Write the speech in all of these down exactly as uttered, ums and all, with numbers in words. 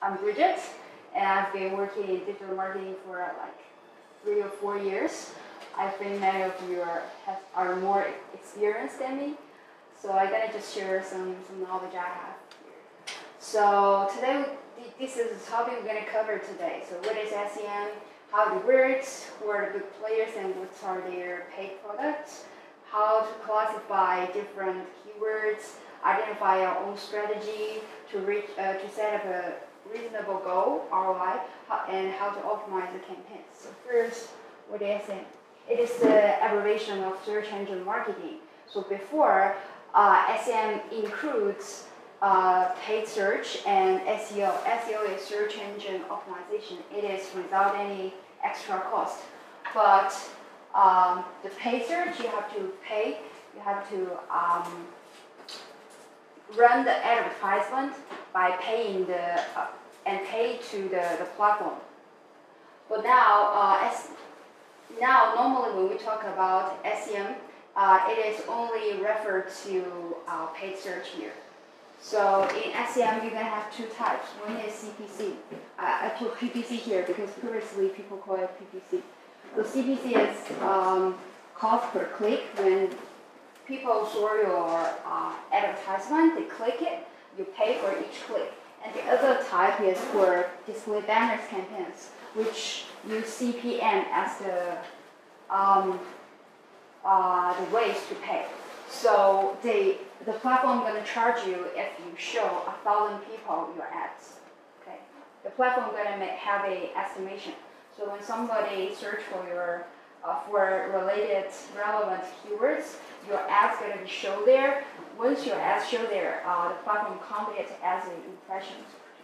I'm Bridget, and I've been working in digital marketing for uh, like three or four years. I think many of you are, have, are more experienced than me, so I'm gonna just share some, some knowledge I have here. So today, this is the topic we're gonna cover today. So what is S E M, how it works, who are the big players, and what are their paid products, how to classify different keywords, identify our own strategy to reach uh, to set up a reasonable goal, R O I, and how to optimize the campaigns. So first, what is S E M? It is the abbreviation of search engine marketing. So before, uh, S E M includes uh, paid search and S E O. S E O is search engine optimization. It is without any extra cost. But um, the paid search, you have to pay. You have to um, run the advertisement by paying the uh, and pay to the, the platform. But now, uh, as, now normally when we talk about S E M, uh, it is only referred to uh, paid search here. So in S E M, you're gonna have two types. One is C P C. Uh, I put P P C here because previously people call it P P C. So C P C is um, cost per click. When people saw your uh, advertisement, they click it, you pay for each click. And the other type is for display banners campaigns, which use C P M as the um, uh, the ways to pay. So they, the platform is going to charge you if you show a thousand people your ads. Okay, the platform is going to have a estimation. So when somebody search for your uh, for related relevant keywords, your ads going to be shown there. Once your ads show there, uh, the platform count it as an impression.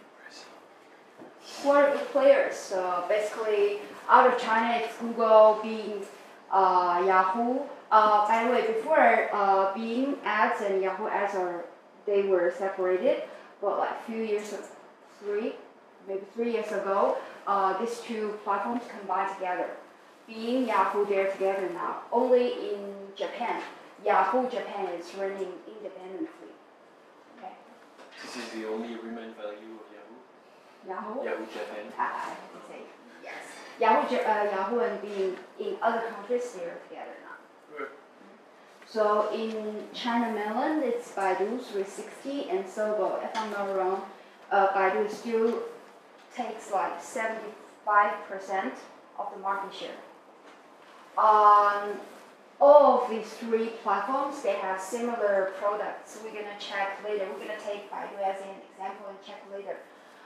Who are the players? So basically, out of China, it's Google, Bing, uh, Yahoo. Uh, by the way, before uh, Bing ads and Yahoo ads are they were separated, but like a few years, ago, three, maybe three years ago, uh, these two platforms combined together. Bing, Yahoo, they're together now. Only in Japan, Yahoo Japan is running independently. Okay. This is the only remaining value of Yahoo? Yahoo? Yahoo Japan. I have to say yes. Yahoo, uh, Yahoo and Bing in other countries, they're together now. Right. So in China mainland, it's Baidu three sixty and Sogou. If I'm not wrong, uh, Baidu still takes like seventy-five percent of the market share. Um, all of these three platforms, they have similar products. We're gonna check later. We're gonna take Baidu as an example and check later.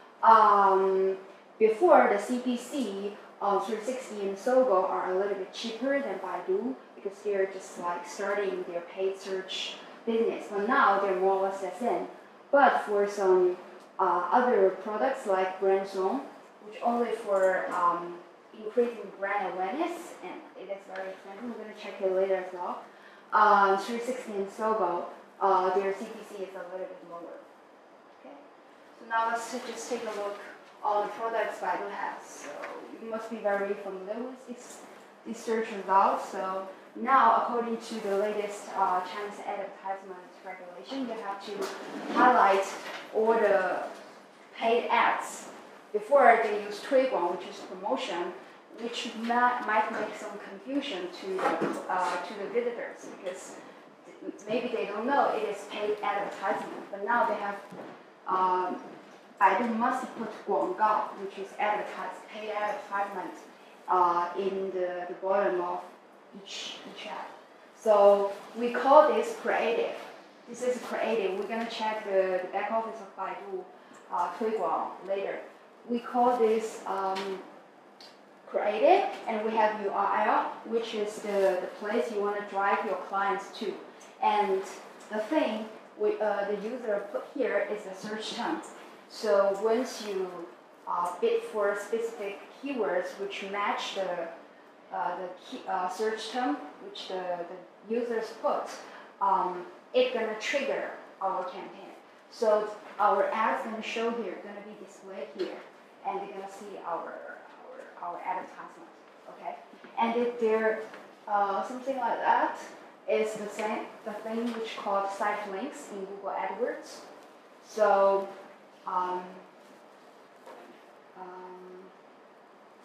Um, before the C P C, uh, three sixty and Sogou are a little bit cheaper than Baidu because they're just like starting their paid search business. But now they're more or less the same. But for some uh, other products like Brand Zone, which only for um, increasing brand awareness, and it is very expensive. We're going to check it later as well. Um, three sixty and Sogou, uh, their C P C is a little bit lower. Okay. So now let's just take a look on the products Baidu has. So you must be very familiar with these, these search results. So now, according to the latest uh, Chinese advertisement regulation, you have to highlight all the paid ads. Before they use 推广, which is promotion, which might, might make some confusion to the, uh, to the visitors because maybe they don't know it is paid advertisement. But now they have, um, Baidu must put 广告, which is advertised, paid advertisement, uh, in the, the bottom of each, each ad. So we call this creative. This is creative. We're going to check the, the back office of Baidu, uh, 推广 later. We call this um, creative, and we have U R L, which is the, the place you want to drive your clients to. And the thing we, uh, the user put here is the search term. So once you uh, bid for specific keywords which match the, uh, the key, uh, search term which the, the users put, um, it's going to trigger our campaign. So our ads going to show here, going to be displayed here. And they're gonna see our our, our advertisement, okay? And if there uh, something like that is the same the thing which called site links in Google AdWords. So um,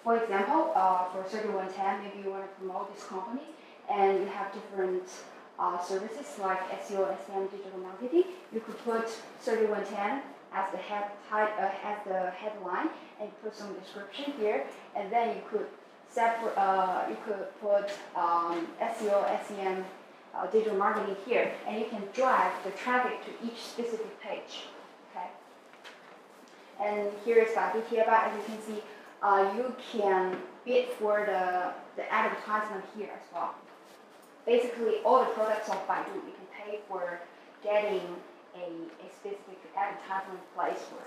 For example, uh, for thirty-one ten, maybe you want to promote this company, and you have different uh, services like S E O, S E M, digital marketing. You could put thirty-one ten as the head uh, as the headline, and put some description here, and then you could separate. Uh, you could put um, S E O, S E M, uh, digital marketing here, and you can drive the traffic to each specific page. Okay. And here is Baidu Tieba. As you can see, uh, you can bid for the the advertisement here as well. Basically, all the products of Baidu, you can pay for getting a, a specific advertisement place for.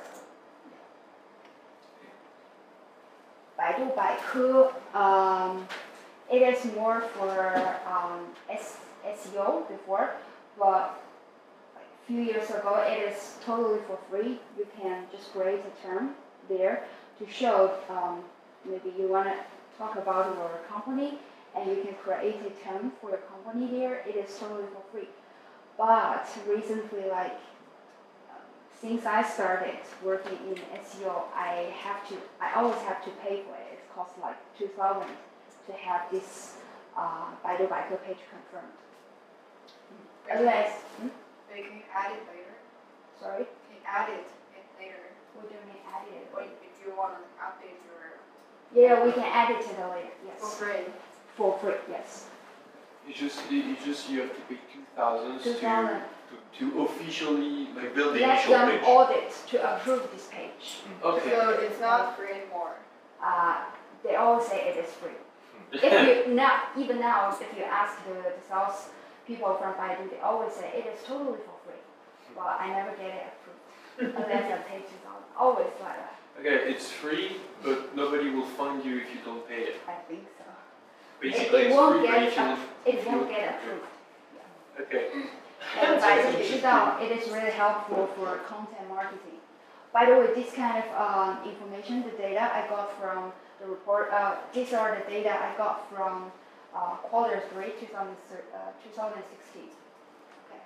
Baidu Baike, um, it is more for um, S SEO before, but like a few years ago, it is totally for free. You can just create a term there to show um, maybe you want to talk about your company, and you can create a term for your company there. It is totally for free. But recently, like um, since I started working in S E O, I have to, I always have to pay for it. It costs like two thousand to have this uh, Baidu Baike page confirmed. Otherwise, hmm? But you can add it later. Sorry, You can add it later. we don't need add it. Or if you want to update your Yeah, we can add it to the later. Yes. for free. For free, yes. You just you just you have to pay two thousand to, two thousand. to to officially To like build the Let initial them page. audit to approve this page. okay. So it's not free anymore. Uh, they always say it is free. If you not even now, if you ask the, the sales people from Baidu, they always say it is totally for free. Well, I never get it approved unless I pay two thousand. Always like that. Okay, it's free, but nobody will find you if you don't pay it. I think so. Basically, it it's won't free, get but if you up- if It you- won't get approved. Okay. And So Baidu it's Zhidao, it is really helpful for content marketing. By the way, this kind of um, information, the data I got from the report, uh, these are the data I got from uh, quarter three, two thousand sixteen. Okay.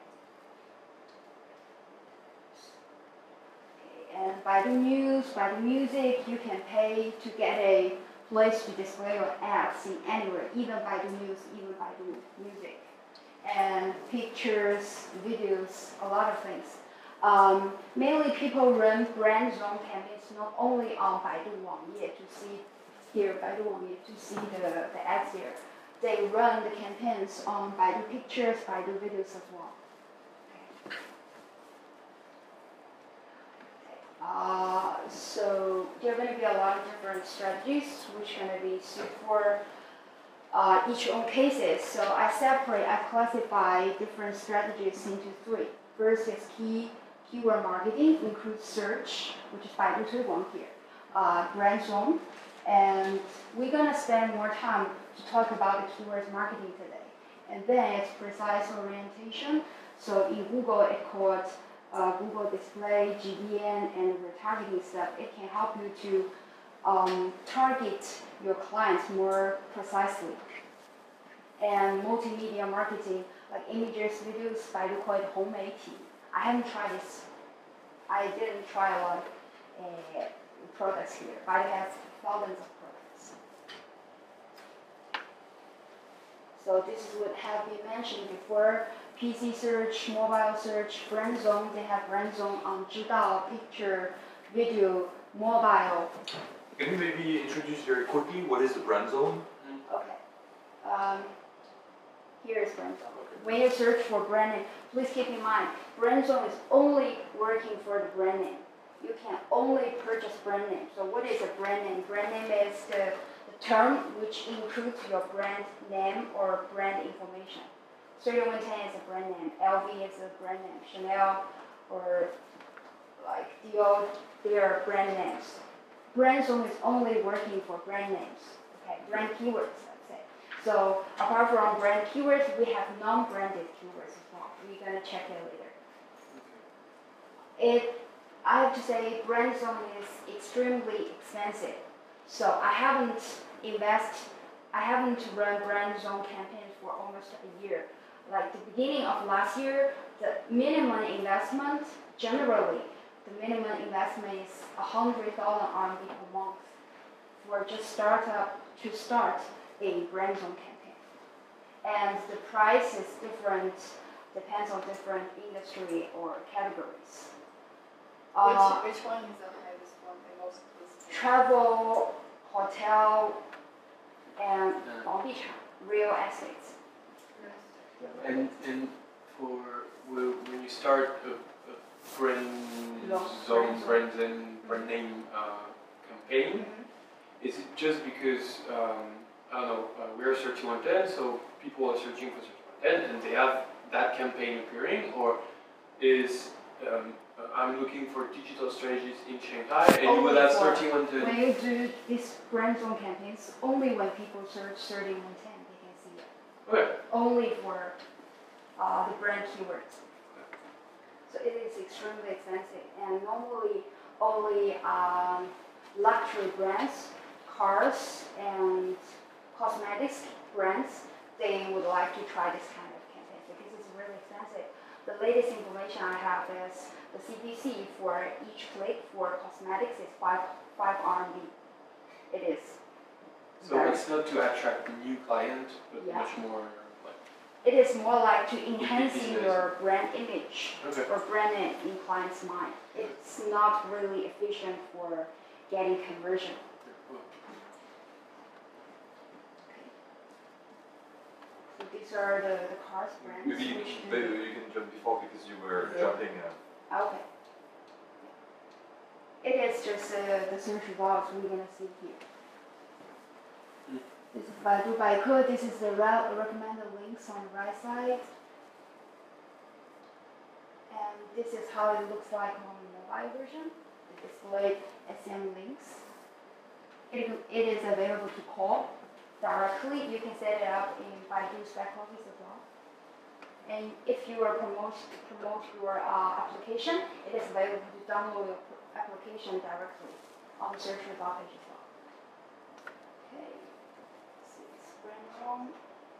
Okay, and Baidu News, Baidu Music, you can pay to get a place to display your ads in anywhere, even Baidu News, even Baidu Music. And pictures, videos, a lot of things. Um, mainly people run brand zone campaigns not only on Baidu Wangye to see here, Baidu Wangye to see the, the ads there. They run the campaigns on Baidu Pictures, Baidu Videos as well. Okay. Uh, so there are going to be a lot of different strategies which are going to be suited for uh, each own cases. So I separate, I classify different strategies into three. First is key keyword marketing, includes search, which is Baidu Tuiwang here, uh, brand zone, and we're gonna spend more time to talk about the keywords marketing today. And then it's precise orientation. So in Google, it called uh, Google Display, G D N, and retargeting stuff. It can help you to um, target your clients more precisely. And multimedia marketing, like images, videos, Baidu call it home A T. I haven't tried this. I didn't try a lot of uh, products here. Baidu has thousands of products. So this is what have been mentioned before. P C search, mobile search, brand zone. They have brand zone on Zhidao, picture, video, mobile. Can you maybe introduce very quickly what is the brand zone? Okay. Um, here is brand zone. When you search for brand name, please keep in mind, brand zone is only working for the brand name. You can only purchase brand name. So what is a brand name? Brand name is the, the term which includes your brand name or brand information. thirty-one ten is a brand name, L V is a brand name, Chanel or like Dior, they are brand names. Brand zone is only working for brand names, okay, brand keywords, let's say. So apart from brand keywords, we have non-branded keywords as well. We're gonna check it later. It, I have to say, brand zone is extremely expensive. So I haven't invest, I haven't run brand zone campaigns for almost a year. Like the beginning of last year, the minimum investment, generally, the minimum investment is one hundred thousand R M B per month for just startup to start a brand zone campaign. And the price is different, depends on different industry or categories. Uh, Which, which one is the highest one, the most expensive? travel, hotel, and Yeah. 房地产, real estates. And and for well, when you start a, a brand Long zone, brand brand name, brand name uh, campaign, is it just because um, I don't know, uh, we're searching one ten, so people are searching for search one ten, and they have that campaign appearing, or is um, uh, I'm looking for digital strategies in Shanghai, and you will Only have for- searching one ten. When you do these brand zone campaigns, only when people search thirty one ten, they can see it. Okay. Only for uh, the brand keywords. So it is extremely expensive, and normally only um, luxury brands, cars, and cosmetics brands, they would like to try this kind of campaign because it's really expensive. The latest information I have is the C P C for each click for cosmetics is five five R M B. It is. So very- it's not to attract a new client, but Yeah. much more like It is more like to enhancing business. your brand image okay. or brand name in client's mind. It's not really efficient for getting conversion. Well, So these are the, the cars brands Maybe you, which maybe do. you can jump before because you were Yeah. jumping. Uh, Okay. It is just uh, the search results we're gonna see here. Mm. This is Baidu Baike. This is the re- recommended links on the right side. And this is how it looks like on the mobile version. The displayed S M links. It, it is available to call directly. You can set it up in Baidu's back office as well. And if you are promote promote your uh, application, it is available to download your p- application directly on the search result page as well. Okay, six brand zone.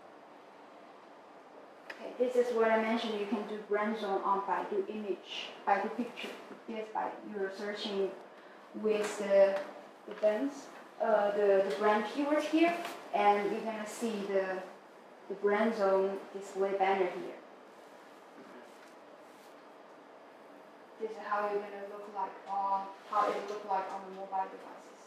Okay, this is what I mentioned. You can do brand zone on Baidu image, Baidu picture. Yes, by you're searching with the the bands, uh, the the brand keywords here, and you're gonna see the the brand zone display banner here. This is how you're gonna look like on how it look like on the mobile devices.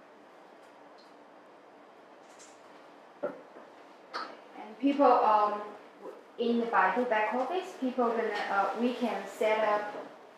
And people um in the Baidu back office, people gonna uh, we can set up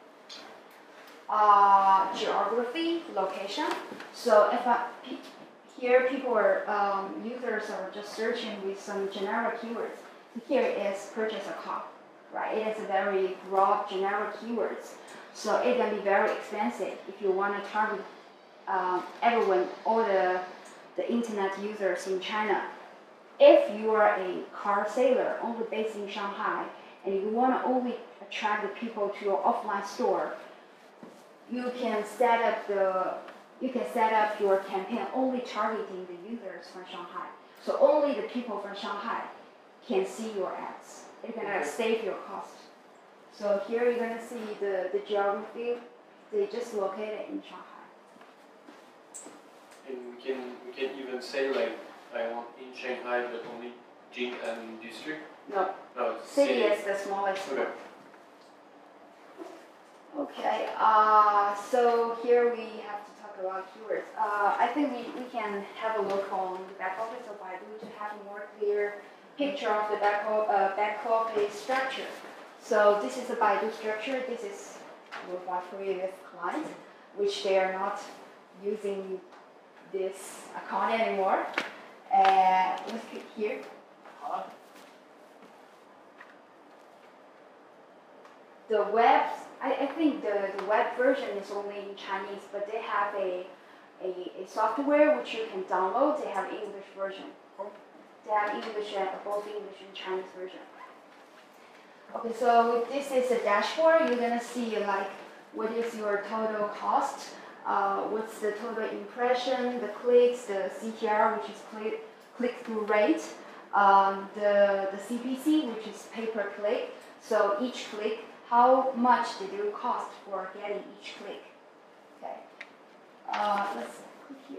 uh, geography location. So if I, pe- here people are um, users are just searching with some generic keywords. Here is purchase a car, right? It is a very broad generic keywords. So it can be very expensive if you want to target um, everyone, all the, the internet users in China. If you are a car seller only based in Shanghai and you want to only attract the people to your offline store, you can set up the you can set up your campaign only targeting the users from Shanghai. So only the people from Shanghai can see your ads. It's gonna save your cost. So here you're gonna see the, the geography. They just located in Shanghai. And we can we can even say like I want in Shanghai but only Jing'an district. No, No, it's city is the smallest Okay. one. Okay, uh, so here we have to talk about keywords. Uh, I think we, we can have a look on the back office of Baidu to have a more clear picture of the back, o- uh, back office structure. So this is the Baidu structure. This is with my previous client, which they are not using this account anymore. Uh, let's click here. The web, I, I think the, the web version is only in Chinese, but they have a, a, a software which you can download. They have English version. They have English and both English and Chinese version. Okay, so this is a dashboard. You're gonna see like what is your total cost, uh, what's the total impression, the clicks, the C T R, which is click click through rate, um, the the C P C, which is pay per click. So each click, how much did it cost for getting each click? Okay, uh, let's click here.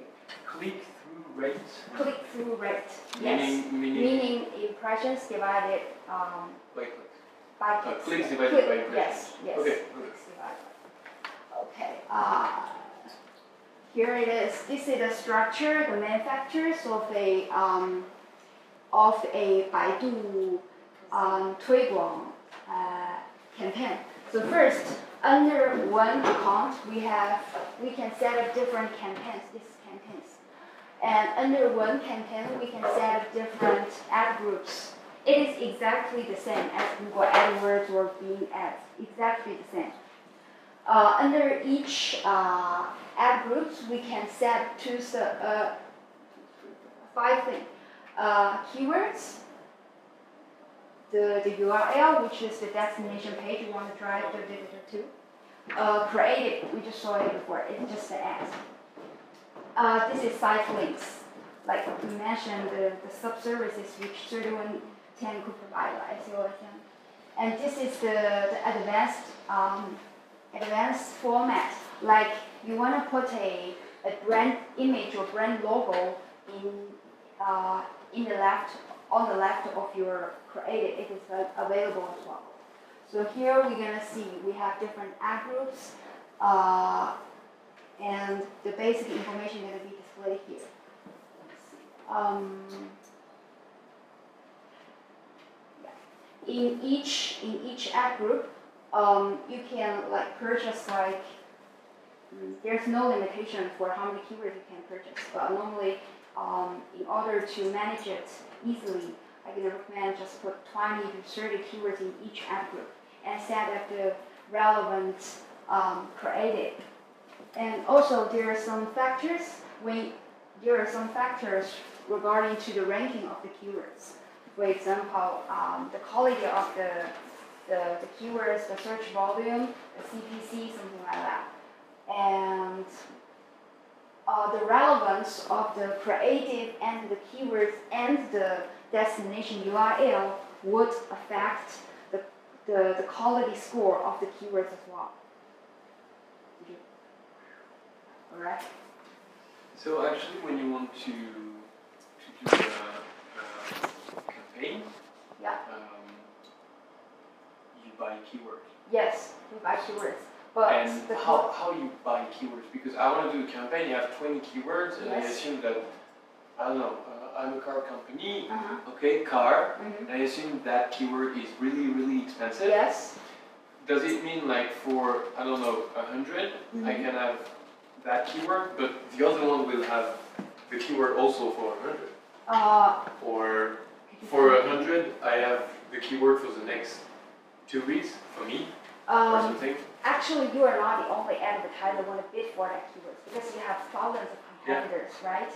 click-through rate? Click-through rate. Yes. Meaning, meaning, Meaning impressions divided um, by clicks. by Uh, clicks. clicks divided Click- by impressions. Yes. Yes. Okay. Clicks divided. Okay. Uh, here it is. This is the structure, the manufacturers of a um, of a Baidu um, 推广 uh, campaign. So first, under one account, we have we can set up different campaigns. These campaigns, and under one campaign, we can set up different ad groups. It is exactly the same as Google AdWords or Bing Ads. Exactly the same. Uh, under each uh, ad groups, we can set two uh, five things: uh, keywords, the, the U R L, which is the destination page you want to drive the visitor to. Uh, creative, we just saw it before, it's just the ad. Uh, this is site links, like we mentioned, the, the sub-services which thirty-one ten could provide, like S E O S M. And this is the, the advanced, um, advanced format, like you want to put a, a brand image or brand logo in, uh, in the left, on the left of your creative, it is available as well. So here we're gonna see we have different ad groups, uh, and the basic information gonna be displayed here. Um, yeah. In each in each ad group, um, you can like purchase like. Mm, there's no limitation for how many keywords you can purchase, but normally, um, in order to manage it easily, I can recommend just put twenty to thirty keywords in each ad group and set up the relevant um, creative. And also there are some factors when there are some factors regarding to the ranking of the keywords. For example, um, the quality of the, the the keywords, the search volume, the C P C, something like that, and uh, the relevance of the creative and the keywords and the destination U R L would affect the, the, the quality score of the keywords as well. Alright? So actually when you want to, to do a, a campaign, Yeah. um, you buy keywords. Yes, we buy keywords. But And the how, how you buy keywords? Because I want to do a campaign, you have twenty keywords, and Yes. I assume that, I don't know, uh, I'm a car company, uh-huh. okay, car, Mm-hmm. and I assume that keyword is really, really expensive. Yes. Does it mean like for, I don't know, a hundred, Mhm. I can have that keyword, but the other one will have the keyword also for a hundred? Uh, Or for a hundred, I have the keyword for the next two weeks for me, or um, something? Actually, you are not the only advertiser want to bid for that keywords because you have thousands of competitors, right?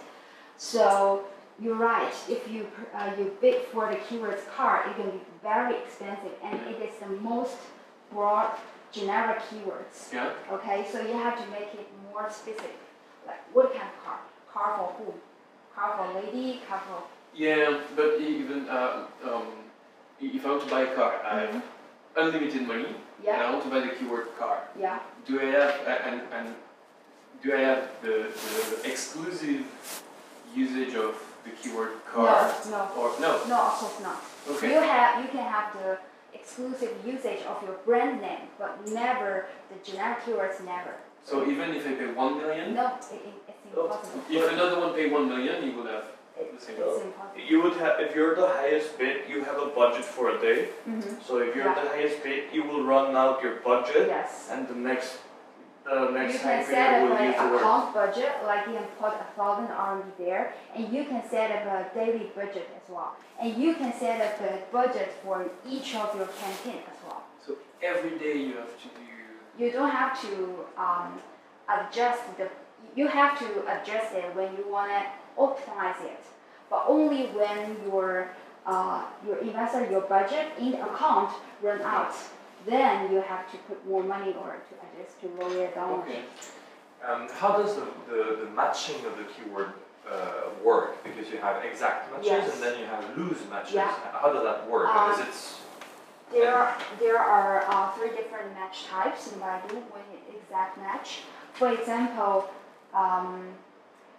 So you're right. If you uh, you bid for the keywords car, it can be very expensive, and it is the most broad generic keywords. Yeah. Okay, so you have to make it more specific. Like what kind of car? Car for who? Car for lady? Car for Yeah, but even uh, um, if I want to buy a car, I have Mhm. unlimited money, and yeah, I want to buy the keyword car. yeah. Do I have uh, and and do I have the, the exclusive usage of the keyword car? No, no, Or no? no. Of course not. Okay. You have you can have the exclusive usage of your brand name, but never the generic keywords. Never. So even if I pay one million, No, it, it, it's impossible. if another one pay one million, you will have It, the it's same. impossible. You would have, if you're the highest bid, you have a budget for a day. Mm-hmm. So if you're Yeah. the highest bid, you will run out your budget, Yes. and the next, the You next can high set bidder up will an use the word. account budget, like you can put a thousand R M B there, and you can set up a daily budget as well. And you can set up a budget for each of your campaign as well. So every day you have to do. You don't have to um, adjust the. You have to adjust it when you want to optimize it, but only when your uh, your investor, your budget in the account run out. Then you have to put more money in order to adjust to lower it down. Okay. Um, how does the, the, the matching of the keyword uh, work? Because you have exact matches Yes. and then you have loose matches. Yeah. How does that work? Um, Is it There are, there are uh, three different match types in Baidu when it exact match. For example, um,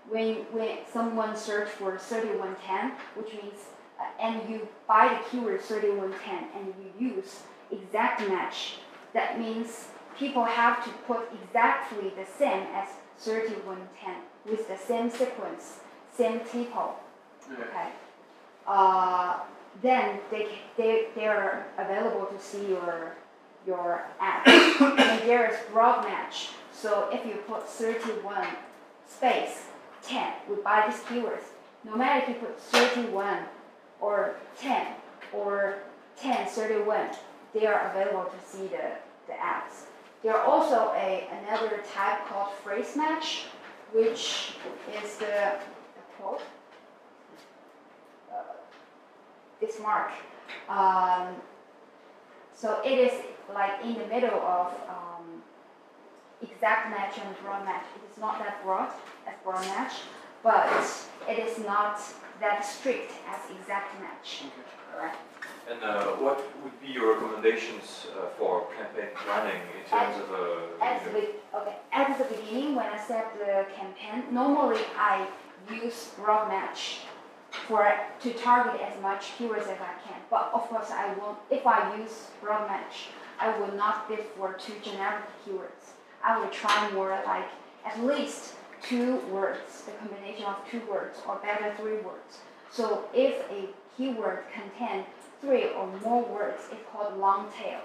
when when someone search for thirty-one ten, which means uh, and you buy the keyword thirty-one ten and you use exact match, that means people have to put exactly the same as thirty-one ten with the same sequence, same typo. Okay. Uh, then they they they are available to see your your ad. And there is broad match. So if you put thirty-one space ten, we buy these keywords. No matter if you put thirty-one or ten or ten thirty-one, they are available to see the, the ads. There are also a another type called phrase match, which is the, the quote. Uh, this mark. Um, so it is like in the middle of um, exact match and broad match. It is not that broad as broad match, but it is not that strict as exact match. Okay. Right? And uh, what would be your recommendations uh, for campaign planning in terms At- of uh, At you the, know, be- okay, at the beginning, when I set the campaign, normally I use broad match for to target as much keywords as I can. But of course, I won't. If I use broad match, I will not bid for two generic keywords. I will try more like at least two words, the combination of two words, or better three words. So if a keyword contains three or more words, it's called long tail.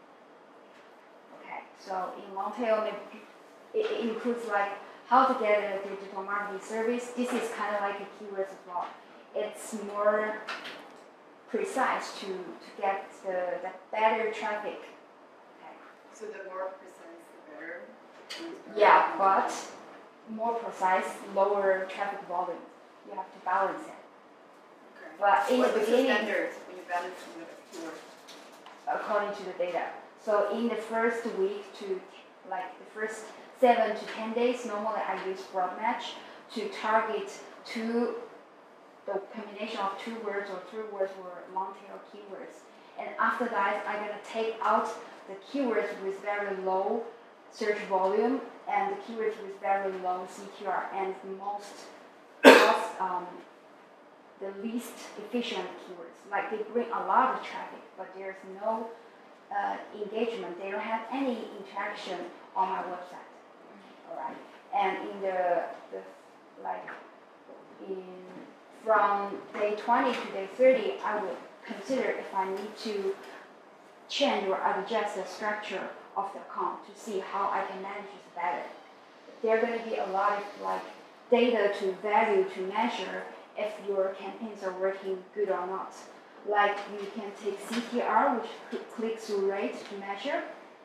Okay, so in long tail, maybe it, it includes like how to get a digital marketing service. This is kind of like a keywords as well. It's more precise to, to get the, the better traffic. Okay. So the more precise, the better. Yeah, but more precise, lower traffic volume. You have to balance it. Okay. But in What the was the beginning, standard when you balance the keyword? according to the data. So in the first week to like the first seven to ten days, normally I use broad match to target two, the combination of two words or three words or long tail keywords. And after that, I'm gonna take out the keywords with very low search volume and the keywords with very low C T R and the most cost, um, the least efficient keywords. Like they bring a lot of traffic, but there's no uh, engagement. They don't have any interaction on my website. All right. And in the, the like in from day twenty to day thirty, I would consider if I need to change or adjust the structure of the account to see how I can manage it better. There are going to be a lot of like data to value to measure if your campaigns are working good or not. Like you can take C T R, which cl- click-through rate, to measure.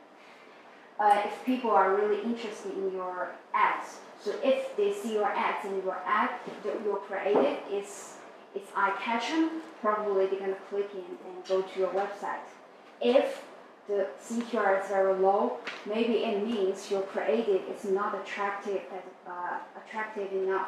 Uh, if people are really interested in your ads, so if they see your ads and your ad, that your creative is is eye-catching, probably they're gonna click in and go to your website. If the C T R is very low, maybe it means your creative is not attractive as uh, attractive enough.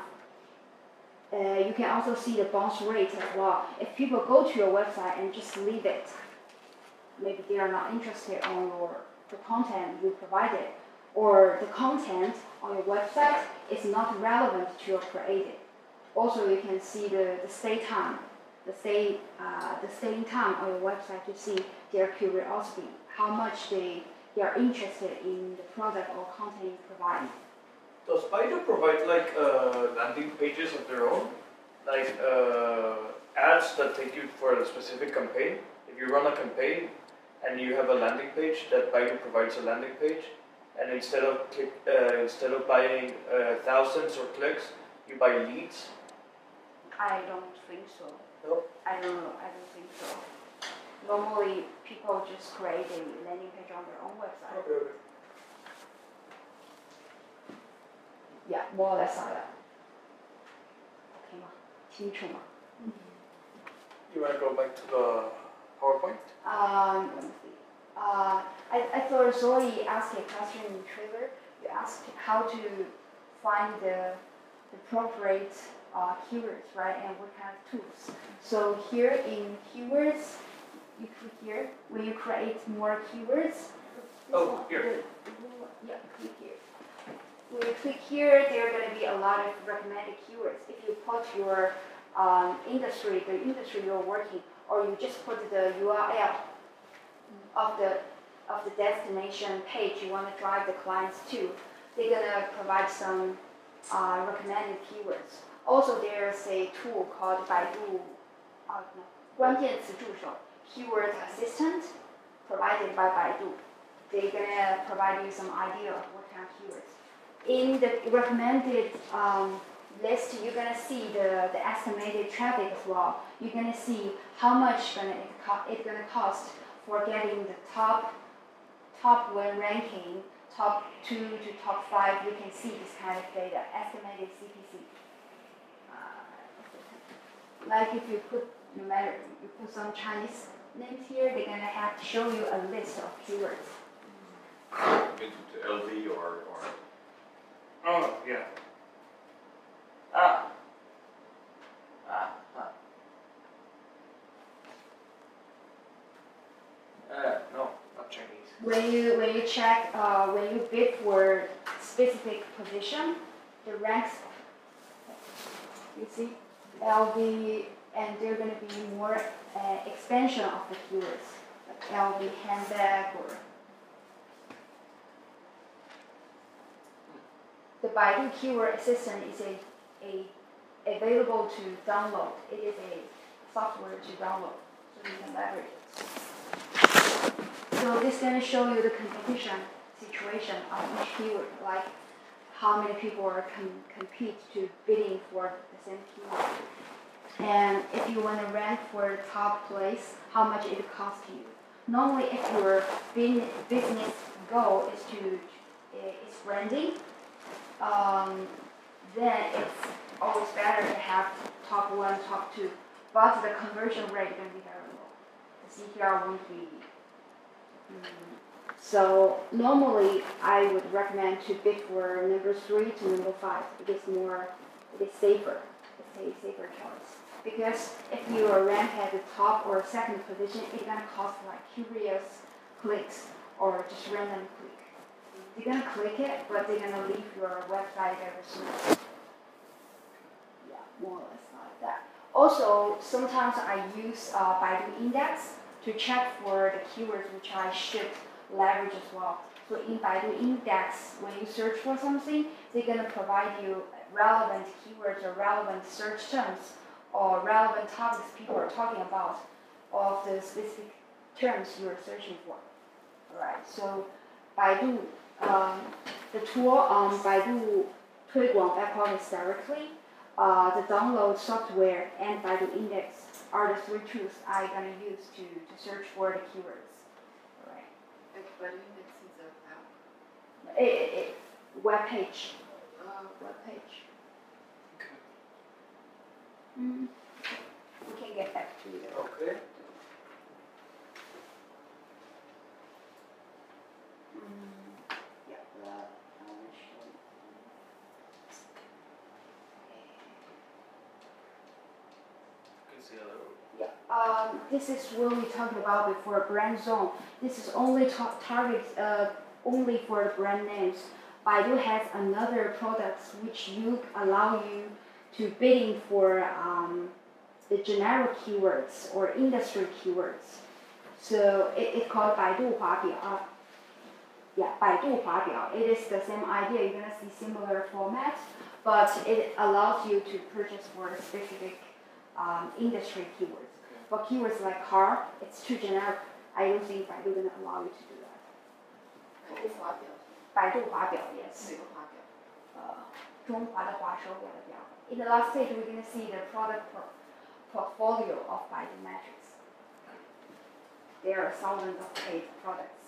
Uh, you can also see the bounce rate as well. If people go to your website and just leave it, maybe they are not interested on your the content you provided, or the content on your website is not relevant to your creative. Also, you can see the, the stay time, the stay uh, the staying time on your website to see their curiosity, how much they they are interested in the product or content you provide. Does Baidu provide like uh, landing pages of their own, like uh, ads that take you for a specific campaign? If you run a campaign and you have a landing page, that Baidu provides a landing page, and instead of click, uh, instead of buying uh, thousands or clicks, you buy leads. I don't think so. No? I don't know. I don't think so. Normally, people just create a landing page on their own website. Okay, okay. Yeah, more or less like that. Okay 吗？清楚吗？ You want to go back to the PowerPoint? Um, let me see. Uh, I, I thought Zoe asked a question in Trigger. You asked how to find the, the appropriate uh, keywords, right? And what kind of tools. So here in keywords, you click here. When you create more keywords, this Oh, one, here. the- the blue one, yeah, click here. when you click here, there are going to be a lot of recommended keywords. If you put your um, industry, the industry you're working, or you just put the U R L of the of the destination page you want to drive the clients to, they're going to provide some uh, recommended keywords. Also, there's a tool called Baidu, uh, no, 关键词助手, keyword assistant, provided by Baidu. They're going to provide you some idea of what kind of keywords. In the recommended um, list, you're going to see the, the estimated traffic as well. You're going to see how much gonna it co it's going to cost for getting the top top one ranking, top two to top five. You can see this kind of data, estimated C P C. Uh, like if you put, no matter, you put some Chinese names here, they're going to have to show you a list of keywords. Into to L V or, or Oh, yeah. Ah. Ah. Huh. Uh, no, not Chinese. When you when you check uh, when you bid for specific position, the ranks, you see L V, and there are going to be more uh, expansion of the keywords, like L V handbag or the Baidu Keyword Assistant is a, a available to download. It is a software to download, so you can leverage it. So this is going to show you the competition situation of each keyword, like how many people are com compete to bidding for the same keyword. And if you want to rank for the top place, how much it costs you. Normally, if your business goal is to is branding, um, then it's always better to have top one, top two. But the conversion rate is going to be very low. The C T R won't be. Mm. So normally, I would recommend to bid for number three to number five. It is more, it is safer. It's a safer choice. Because if you are ranked at the top or second position, it's going to cost like curious clicks or just random click. They're going to click it, but they're going to leave your website very soon. Yeah, more or less like that. Also, sometimes I use uh, Baidu Index to check for the keywords which I should leverage as well. So in Baidu Index, when you search for something, they're going to provide you relevant keywords or relevant search terms or relevant topics people are talking about of the specific terms you're searching for. Alright, so Baidu, um, the tool on Baidu 推广 back office directly, uh, the download software and Baidu Index are the three tools I'm going to use to, to search for the keywords. Alright. Like Baidu Index is a app. It, it, it, web page. Uh, Web page. Okay. Mm. We can get back to you. Okay. Mm. Yeah, the, I will show you. You can see a little. Yeah. Um, this is what we talked about before, brand zone. This is only ta target uh, only for the brand names. Baidu has another products which you allow you to bidding for um, the generic keywords or industry keywords. So it, it's called Baidu Huabiao. Uh, yeah, Baidu Huabiao. It is the same idea. You're gonna see similar formats, but it allows you to purchase for a specific um, industry keywords. For keywords like car, it's too generic. I don't think Baidu gonna allow you to do that. 百度华表， Baidu Huabiao, yes. 哪个华表？ Uh, 中华的华手表的表. In the last stage, we're going to see the product por portfolio of Baidu Matrix. There are thousands of paid products.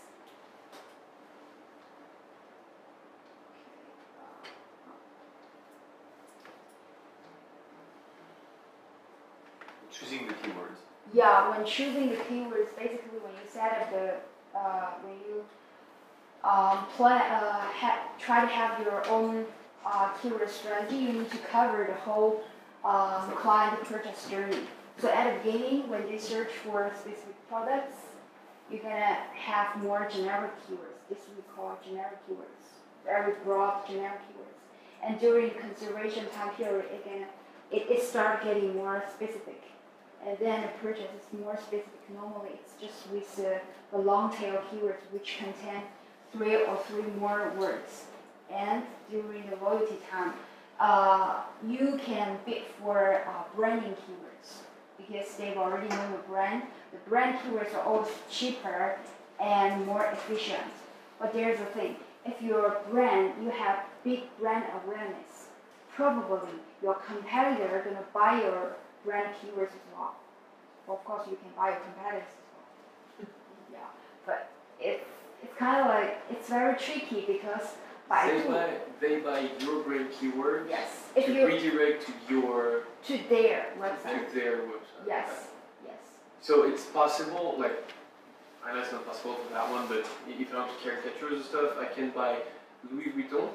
choosing the keywords. Yeah, when choosing the keywords, basically when you set up the, uh, when you um, plan, uh, ha try to have your own uh, keyword strategy, you need to cover the whole um, client purchase journey. So at the beginning, when they search for specific products, you're gonna have more generic keywords. This we call generic keywords. very broad generic keywords. And during consideration time period, again, it, it starts getting more specific. And then the purchase is more specific. Normally, it's just with the, the long tail keywords which contain three or three more words. And during the loyalty time, uh, you can bid for uh, branding keywords because they've already known the brand. The brand keywords are always cheaper and more efficient. But there's the thing, if you're a brand, you have big brand awareness, probably your competitor are gonna buy your brand keywords as well. Of course, you can buy your competitors as well. Yeah, but it's it's kind of like it's very tricky because by They buy, they buy your brand keyword yes, if to you redirect to your to their website. to their website. Yes, yes. So it's possible, like, I know it's not possible for that one, but if I want to caricatures and stuff, I can buy Louis Vuitton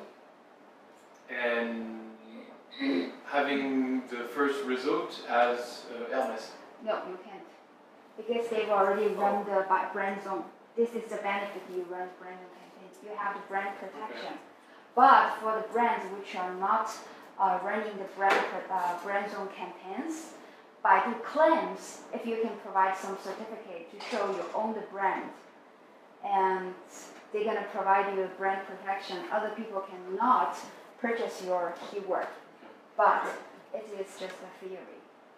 and having the first result as uh, Hermes. No, you can't. Because they've already run the bi- brand zone. This is the benefit you run brand zone campaigns. You have the brand protection. But for the brands which are not uh, running the brand, pro- uh, brand zone campaigns, Baidu claims if you can provide some certificate to show you own the brand, and they're going to provide you with brand protection. Other people cannot purchase your keyword. But it is just a theory.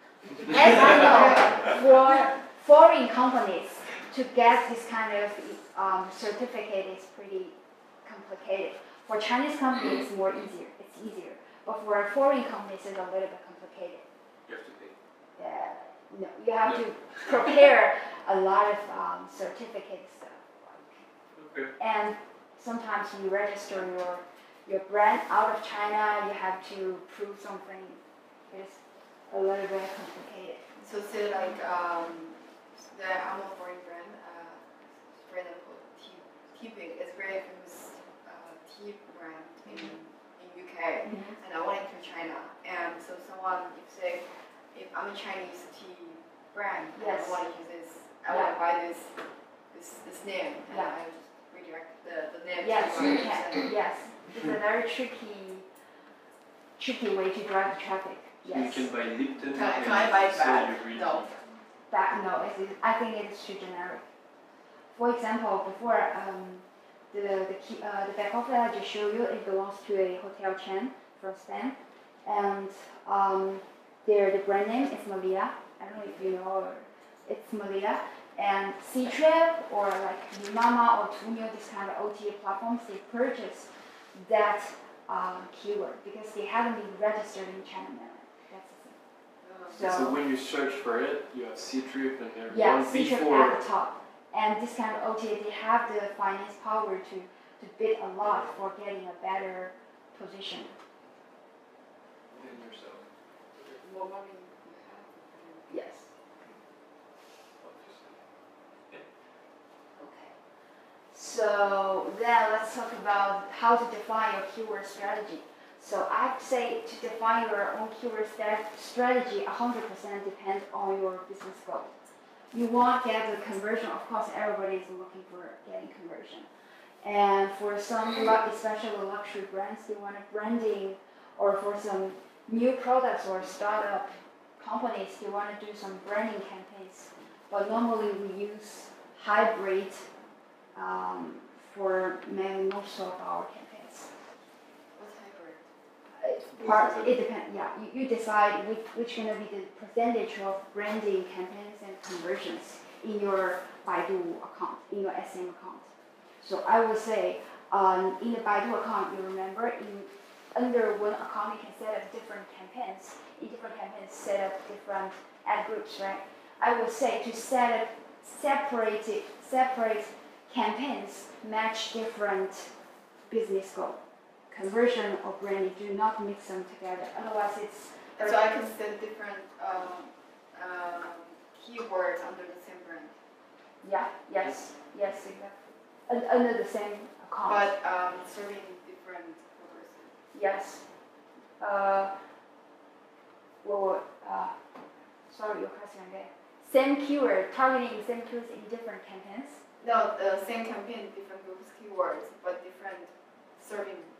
As I know, for foreign companies to get this kind of um, certificate is pretty complicated. For Chinese companies, it's more easier. It's easier. But for foreign companies, it's a little bit complicated. You have to pay. Uh, no, you have to prepare a lot of um, certificate stuff. Okay. And sometimes you register your your brand out of China. You have to prove something. It's a little bit complicated. So say like um, the I'm a foreign brand, uh, for example, T T-Pig is very famous uh, tea brand in in U K, and I want it to China. And so someone if say if I'm a Chinese tea brand, and Yes. I want to use this, I Yeah. want to buy this this this name, and Yeah. I just redirect the the name. Yes, to you my can. website. Yes, it's a very tricky, tricky way to drive the traffic. You Yes. can buy Lipton Can I- and can I buy it sell back? your green No. tea. That no, it is, I think it is too generic. For example, before um, the the, key, uh, the back office I just showed you, it belongs to a hotel chain from Spain, and um, their the brand name is Malia. I don't know if you know, or it's Malia. And Ctrip or like Mama or Tuniu, this kind of O T A platforms, they purchase that um, keyword because they haven't been registered in China mainland. That's the thing. Uh, So when you search for it, you have C-Trip and everyone Yeah, Ctrip before. at the top. And this kind of O T A, they have the finance power to, to bid a lot for getting a better position. Than yourself. More money you have. Yes. Obviously. Okay. So then let's talk about how to define your keyword strategy. So I'd say to define your own keyword sta- strategy, one hundred percent depends on your business goal. You want to get the conversion, of course everybody is looking for getting conversion. And for some, lu- especially luxury brands, they want a branding, or for some new products or startup companies, they want to do some branding campaigns. But normally we use hybrid um, for many, most of our campaigns. What's hybrid? Uh, Part, it depends, yeah, you, you decide which, which gonna be the percentage of branding campaigns and conversions in your Baidu account, in your S M account. So I would say, um, in the Baidu account, you remember, in under one account, you can set up different campaigns. In different campaigns, set up different ad groups, right? I would say to set up separated, separate campaigns match different business goal. Conversion or branding, do not mix them together. Otherwise, it's So I can set different um, um, keywords under the same brand. yeah, yes, yes, exactly. Un- under the same account. But um, serving different purposes. Yes. Uh, well, uh, sorry, your question again. Same keyword, targeting same keywords in different campaigns. No, the same campaign, different groups keywords, but different serving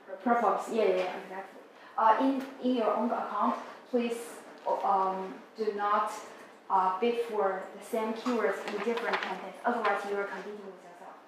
purpose. Yeah, yeah, exactly. Uh, in in your own account, please um, do not uh, bid for the same keywords in different campaigns. Otherwise, you are competing with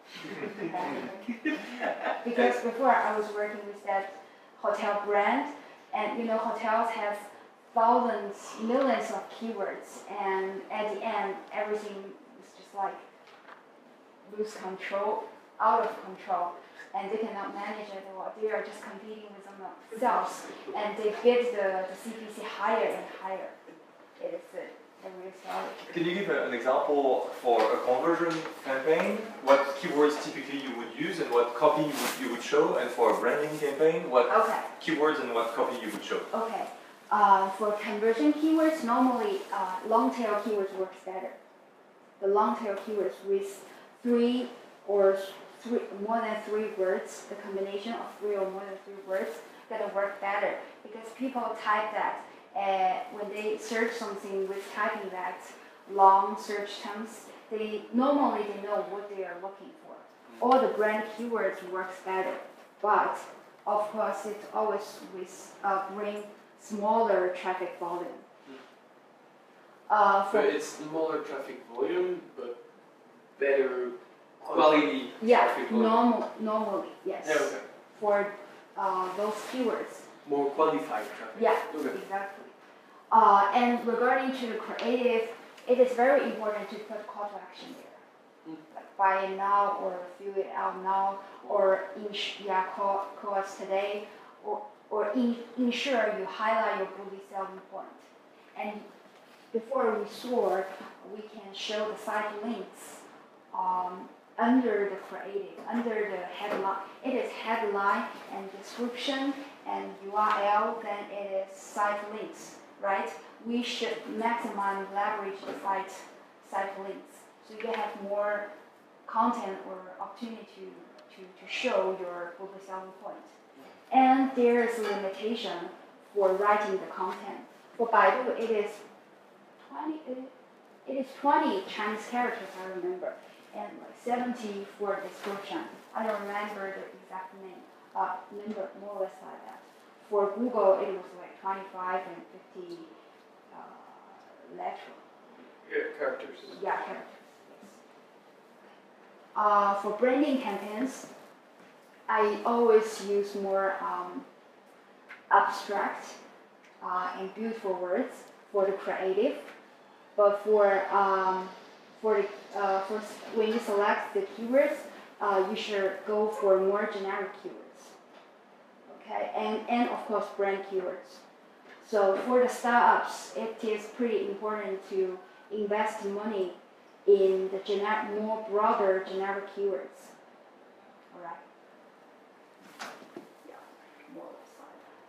yourself. Because before I was working with that hotel brand, and you know, hotels have thousands, millions of keywords, and at the end, everything is just like lose control, out of control, and they cannot manage it, or they are just competing with themselves, and they get the, the C P C higher and higher. It is a, a real story. Can you give a- an example for a conversion campaign? What keywords typically you would use and what copy you would, you would show? And for a branding campaign, what Okay. keywords and what copy you would show? Okay. Uh, for conversion keywords, normally uh, long tail keywords works better. The long tail keywords with three or three, more than three words, the combination of three or more than three words, gonna work better because people type that uh, when they search something with typing that long search terms, they normally they know what they are looking for. All the brand keywords works better, but of course it always with uh, bring smaller traffic volume. Uh, for But it's smaller traffic volume, but better quality yeah, traffic volume. normal, normally yes. Yeah, okay. For uh, those keywords. More qualified traffic. Yeah, Okay. exactly. Uh, and regarding to the creative, it is very important to put call to action there. Mm. Like buy it now or fill it out now or ins- yeah, call, call us today or, or in, ensure you highlight your bullet selling point. And before we sort, we can show the site links um, under the creative, under the headline. It is headline and description and U R L, then it is site links, right? We should maximize leverage the site, site links. So you have more content or opportunity to, to, to show your public selling point. And there is a limitation for writing the content. For Baidu, it is twenty, it, it is twenty Chinese characters, I remember, and like seventy for description. I don't remember the exact name, uh, number, more or less like that. For Google, it was like twenty-five and fifty uh, lateral. Yeah, characters. Yeah, characters, yes. Uh, for branding campaigns, I always use more um, abstract uh, and beautiful words for the creative. But for um, for the uh, for s- when you select the keywords, uh, you should go for more generic keywords. Okay, and and of course brand keywords. So for the startups, it is pretty important to invest money in the gener- more broader generic keywords. All right. Yeah, more or less like that.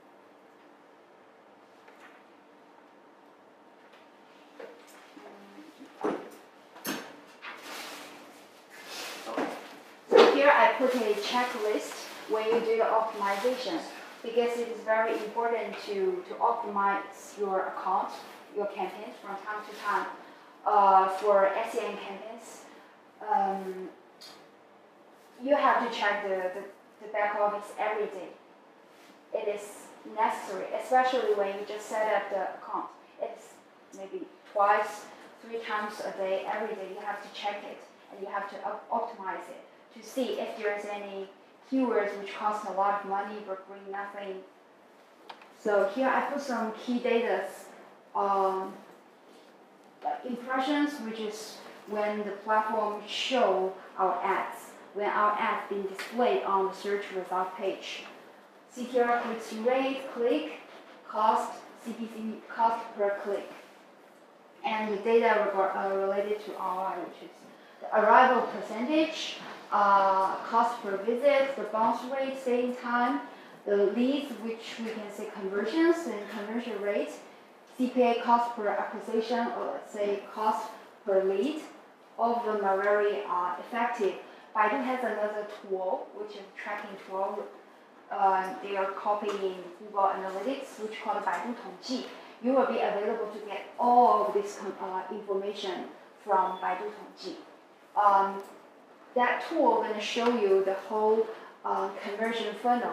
So here I put a checklist when you do the optimization because it is very important to, to optimize your account, your campaigns from time to time. Uh, for S E M campaigns, um, you have to check the, the, the back office every day. It is necessary, especially when you just set up the account. It's maybe twice, three times a day, every day. You have to check it and you have to op- optimize it to see if there's any keywords which cost a lot of money but bring nothing. So here I put some key data. Um, like impressions, which is when the platform show our ads, when our ads being displayed on the search result page. C T R click-through rate, click, cost, C P C cost per click, and the data regard, uh, related to R O I, which is the arrival percentage, uh, cost per visit, the bounce rate, staying time, the leads, which we can say conversions and conversion rate, C P A cost per acquisition, or let's say cost per lead. All of them are very uh, effective. Baidu has another tool, which is tracking tool. Uh, they are copying Google Analytics, which is called Baidu Tongji. You will be available to get all of this uh, information from Baidu Tongji. Um, that tool will show you the whole uh, conversion funnel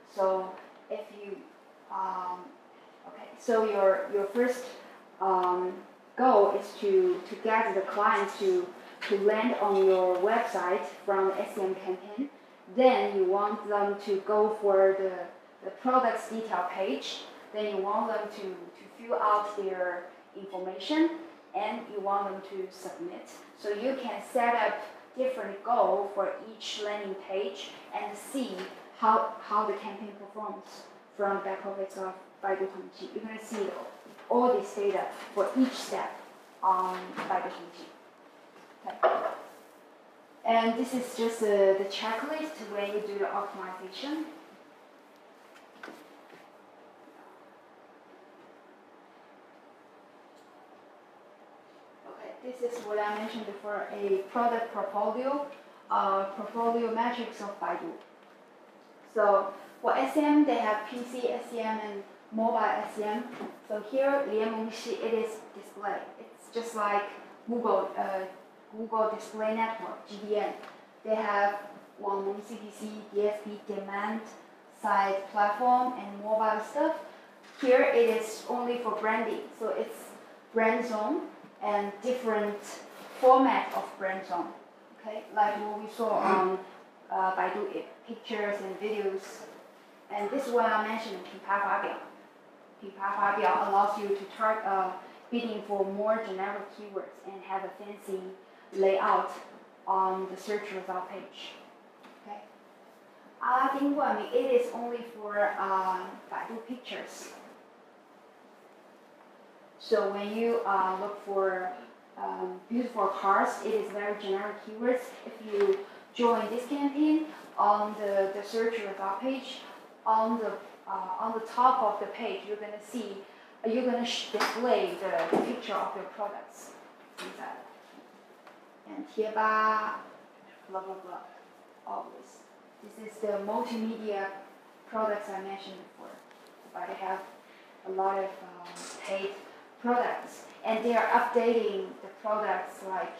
So if you, um, okay, so your your first um, goal is to to get the client to to land on your website from S E M campaign. Then you want them to go for the the products detail page. Then you want them to to fill out their information, and you want them to submit. So you can set up different goal for each landing page and see how how the campaign performs from back office of Baidu Tongji. You're gonna see all this data for each step on Baidu Tongji. Okay. And this is just uh, the checklist when you do the optimization. Okay, this is what I mentioned before, a product portfolio, uh, portfolio metrics of Baidu. So for S E M, they have P C S E M and mobile S E M. So here, Lianmengxi, it is display. It's just like Google, uh, Google Display Network, G D N. They have Wangmeng C P C, D S P, demand side platform, and mobile stuff. Here it is only for branding, so it's brand zone and different format of brand zone. Okay, like what we saw on uh, Baidu pictures and videos. And this is what I mentioned, 品牌发表. 品牌发表 allows you to target uh, bidding for more generic keywords and have a fancy layout on the search result page. Okay. 阿拉丁冠名 it is only for uh, Baidu pictures. So when you uh, look for um, beautiful cars, it is very generic keywords. If you join this campaign on the, the search result page, on the uh, on the top of the page, you're gonna see, uh, you're gonna display the, the picture of your products inside. And 贴吧, blah blah blah, always. This is the multimedia products I mentioned before. But they have a lot of um, paid products, and they are updating the products like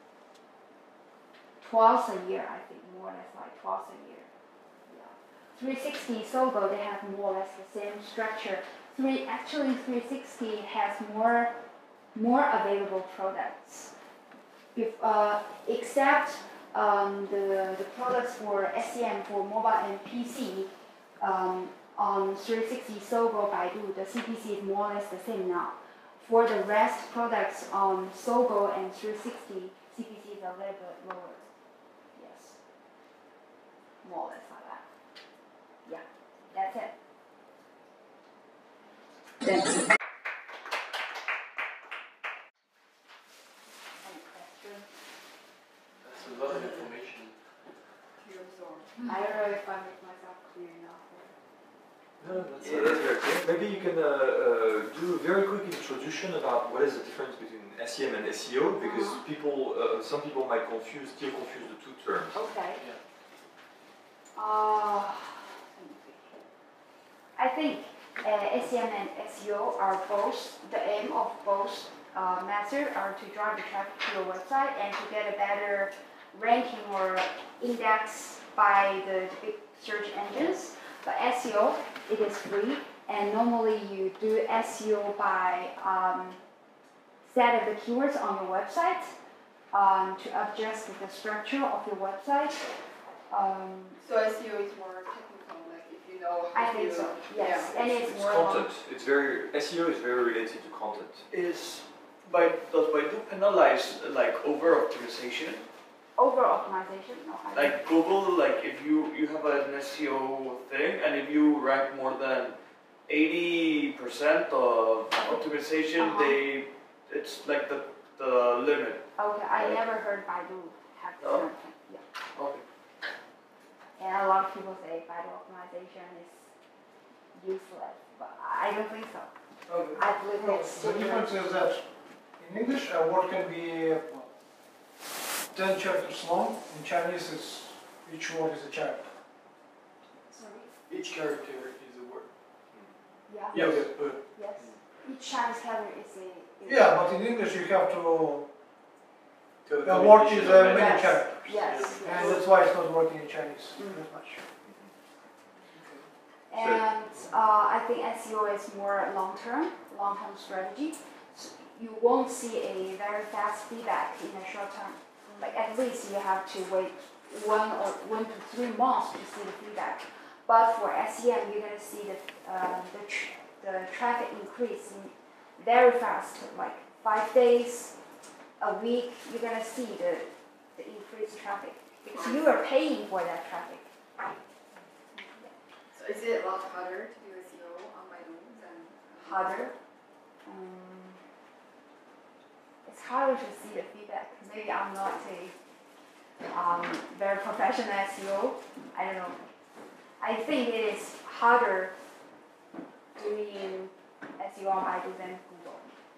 twice a year, I think, more or less like twice a year. Yeah. three sixty Sogou, they have more or less the same structure. Three actually three sixty has more more available products. If, uh, except um, the, the products for S E M for mobile and P C, um, on three sixty Sogou Baidu, the C P C is more or less the same now. For the rest products on Sogou and three sixty, C P C is a little bit lower. Yes. More or less like that. Yeah, that's it. Thank you. That's a lot of information. I don't know if I make myself clear enough. No, that's, uh, that's very clear. Maybe you can uh, uh, do a very quick introduction about what is the difference between S E M and S E O, because uh-huh. people, uh, some people might confuse, still confuse the two terms. Okay. Yeah. Uh, I think uh, S E M and S E O are both, the aim of both uh, methods are to drive the traffic to your website and to get a better ranking or index by the big search engines. But S E O, it is free, and normally you do S E O by um, set of the keywords on your website um, to adjust the structure of your website. Um, So S E O is more technical, like if you know how I to think do so, it. yes, Yeah. and it's It's more content. It's very, S E O is very related to content. Is by does Baidu penalize like over optimization? over optimization. No, I Like Google, like if you you have an S E O thing, and if you rank more than eighty percent of optimization, Uh-huh. they it's like the the limit. okay, I never heard Baidu have this Oh. kind of thing. Yeah. Okay. And a lot of people say Baidu optimization is useless, but I don't think so. Okay. I believe No, it's the difference is that in English a word can be uh, ten characters long. In Chinese, it's, each word is a character. Sorry. Each character is a word. Yeah. Yes. Yes. Each Chinese character is a. Is Yeah, but in English you have to. To A word is uh, many Yes. characters, Yes. and yes. that's why it's not working in Chinese Mm. that much. And uh, I think S E O is more long-term, long-term strategy. So you won't see a very fast feedback in the short term. Like at least you have to wait one or one to three months to see the feedback. But for S E M, you're gonna see the uh, the, tr the traffic increase in very fast, like five days, a week. You're gonna see the the increased traffic because you are paying for that traffic. So is it a lot harder to do S E O on Baidu than Harder. Um, it's harder to see the feedback. Maybe I'm not a um, very professional S E O. I don't know. I think it is harder doing S E O on Baidu than Google.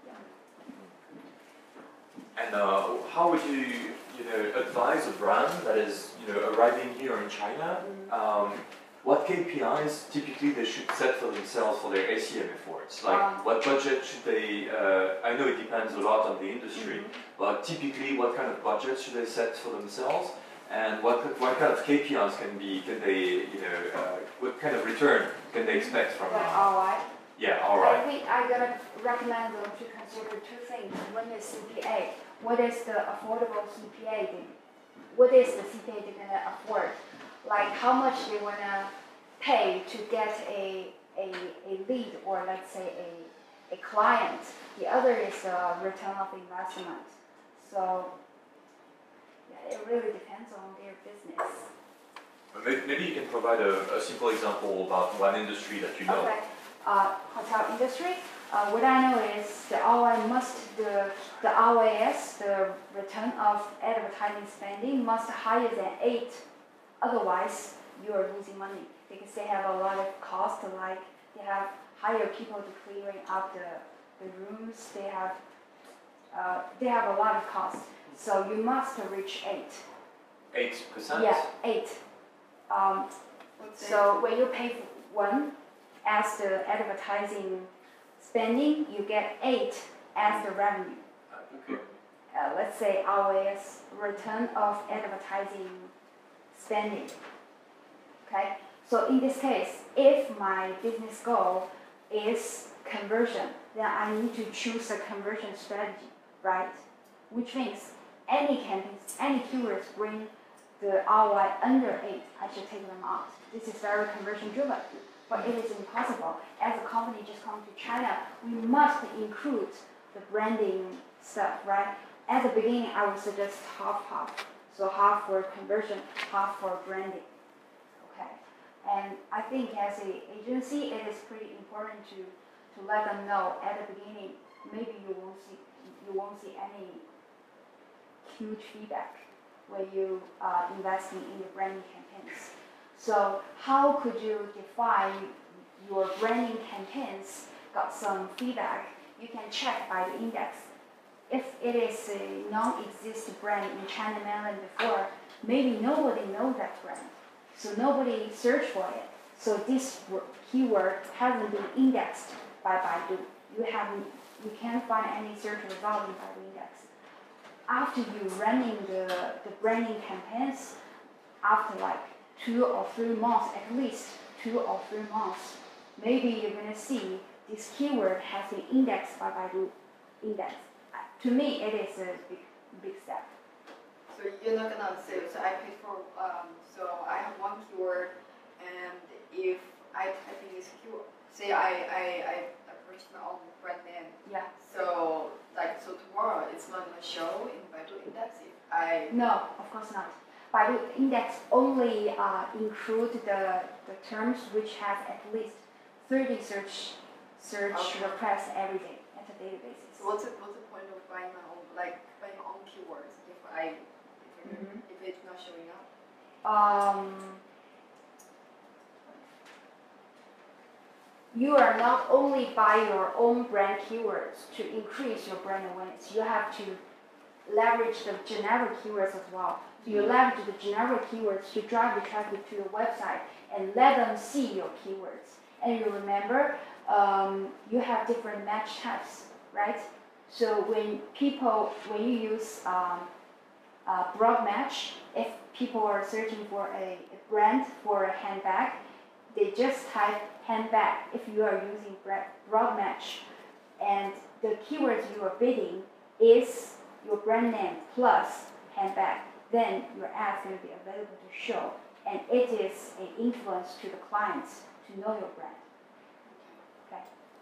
Yeah. And uh, how would you, you know, advise a brand that is, you know, arriving here in China? Um, what K P Is typically they should set for themselves for their S E M efforts? Like, Um, what budget should they? Uh, I know it depends a lot on the industry, Mm-hmm. but typically, what kind of budget should they set for themselves? And what what kind of K P Is can be can they, you know, uh, what kind of return can they expect from? Like R O I. Yeah, all I right. think I'm gonna recommend them to consider two things. One is C P A. What is the affordable C P A thing? What is the C P A they're gonna afford? Like how much they wanna pay to get a a, a lead or let's say a a client. The other is a return of investment. So yeah, it really depends on their business. Maybe, maybe you can provide a, a simple example about one industry that you know. Okay, uh, hotel industry. Uh, what I know is the R O I must the the R O A S, the return of advertising spending, must higher than eight. Otherwise, you are losing money because they have a lot of cost. Like they have hire people to clearing up the the rooms. They have uh, they have a lot of cost. So you must reach eight. Eight percent. Yeah, eight. Um, what's So when you pay one as the advertising spending, you get eight as the revenue. Okay. Uh, let's say R O A S, return of advertising spending. Okay. So in this case, if my business goal is conversion, then I need to choose a conversion strategy, right? Which means any campaigns, any keywords bring the R O I under eight, I should take them out. This is very conversion driven, but it is impossible. As a company just come to China, we must include the branding stuff, right? At the beginning, I would suggest half-half. So half for conversion, half for branding. Okay. And I think as an agency, it is pretty important to, to let them know at the beginning, maybe you won't see you won't see any huge feedback when you are investing in the branding campaigns. So how could you define your branding campaigns got some feedback? You can check by the index. If it is a non-existent brand in China mainland before, maybe nobody knows that brand. So nobody searched for it. So this keyword hasn't been indexed by Baidu. You haven't, you can't find any search result in Baidu index. After you running the, the branding campaigns, after like two or three months, at least two or three months, maybe you're gonna see this keyword has been indexed by Baidu index. To me, it is a big, big step. So you're not gonna say, so I paid for, um, so I have one keyword, and if I type in this keyword, say I, I, I, I purchased my own brand name, Yeah. so like, so tomorrow it's not gonna show in Baidu index if I, No, of course not. Baidu index only uh, include the, the terms which have at least thirty search search Okay. requests every day at a daily basis. so what's the, what's the point of buying my own, like buying my own keywords if I, if, it- Mhm. if it's not showing up? Um, you are not only buy your own brand keywords to increase your brand awareness, you have to leverage the generic keywords as well. So you leverage the generic keywords to drive the traffic to your website and let them see your keywords. And you remember, um, you have different match types, right? So when people, when you use um, uh, broad match, if people are searching for a, a brand for a handbag, they just type handbag if you are using bra- broad match, and the keywords you are bidding is your brand name plus handbag, then your ad is going to be available to show, and it is an influence to the clients to know your brand. Okay.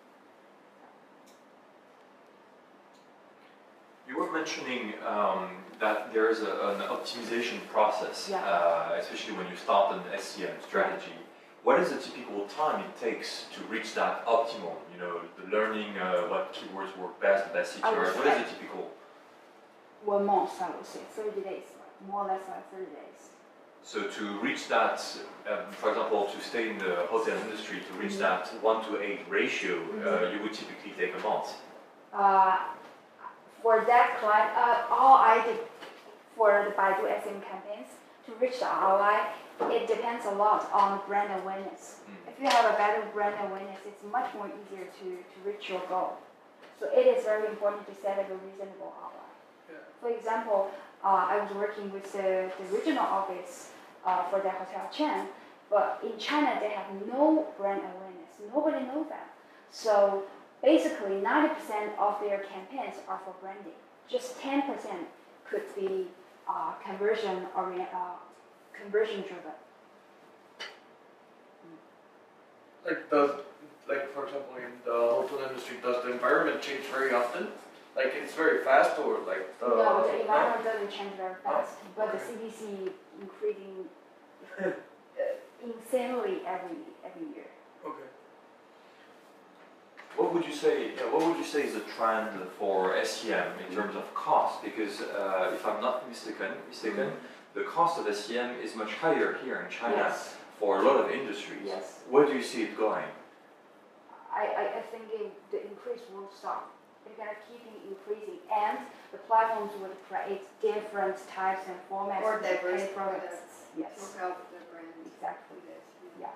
You were mentioning um, that there is a, an optimization process, Yeah. uh, especially when you start an S E M strategy. What is the typical time it takes to reach that optimal? You know, the learning uh, what keywords work best, the best C T I would R. What is say- the typical? One month, I would say, thirty days, more or less like thirty days. So to reach that, um, for example, to stay in the hotel industry, to reach Mhm. that one to eight ratio, uh, Mhm. you would typically take a month. Uh, for that client, uh, all I did for the Baidu S M campaigns to reach the R O I, it depends a lot on brand awareness. Mm. If you have a better brand awareness, it's much more easier to, to reach your goal. So it is very important to set up a reasonable R O I. Yeah. For example, uh, I was working with the, the regional office uh, for the hotel chain, but in China they have no brand awareness. Nobody knows that. So basically, ninety percent of their campaigns are for branding. Just ten percent could be uh, conversion or uh, conversion driven. Like does like for example in the hotel industry, does the environment change very often? Like it's very fast or like the no, the environment doesn't change very fast, but the okay. C B C increasing uh, insanely every every year. Okay. What would you say? Yeah, what would you say is a trend for S E M in terms of cost? Because uh, if I'm not mistaken, mistaken, the cost of S E M is much higher here in China Yes, for a lot of industries. yes. Where do you see it going? I, I, I think it, the increase won't stop. It's gonna keep increasing, and the platforms will create different types and formats Or of the diverse paid products. products Yes, to help the brand. exactly. do this. Yeah.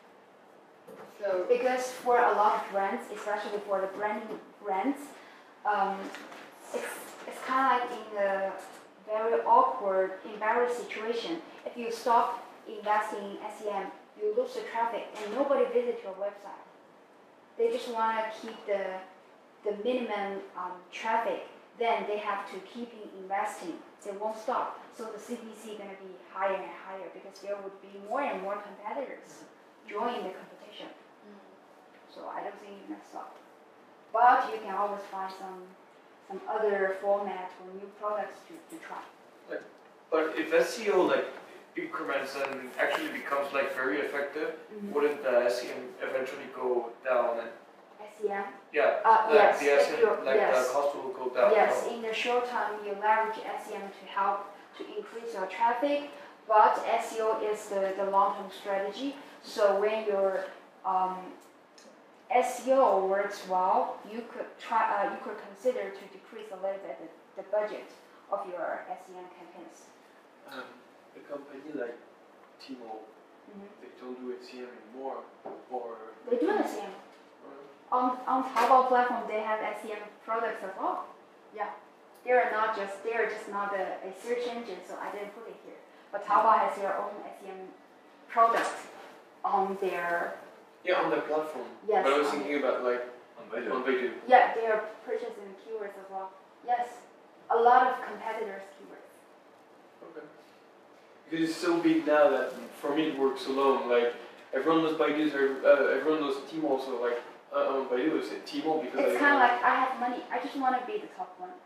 So Because for a lot of brands, especially for the branding brands, um, it's it's kind of like in a very awkward, embarrassed situation. If you stop investing in S E M, you lose the traffic, and nobody visits your website. They just want to keep the the minimum um, traffic. Then they have to keep in investing. They won't stop. So the C P C is going to be higher and higher because there would be more and more competitors joining the competition. So I don't think you're gonna stop. But you can always find some some other format or new products to, to try. But if S E O like increments and actually becomes like very effective, Mm-hmm. wouldn't the S E M eventually go down? And S E M. yeah, Uh, like yes, the S E if M, you're- like yes. the cost will go down. Yes, no? in the short term, you leverage S E M to help to increase your traffic, but S E O is the, the long-term strategy. So when your um, S E O works well, you could try. Uh, you could consider to decrease a little bit the, the budget of your S E M campaigns. Um, a company like Tmall, Mhm. they don't do S E M anymore, or They do S E M. On, on Taobao platform, they have S E M products as well. Yeah. They are not just, they are just not a, a search engine, so I didn't put it here. But Taobao has their own S E M products on their, yeah, on the platform. yes. But I was on- thinking about like On Baidu. on Baidu. Yeah, they are purchasing keywords as well. Yes. A lot of competitors' keywords. Okay. Because it's so big now that for me it works alone. Like everyone knows Baidu, so uh, everyone knows Tmall. So like uh, on Baidu, I say Tmall because It's I. kind of like, I have money, I just want to be the top one.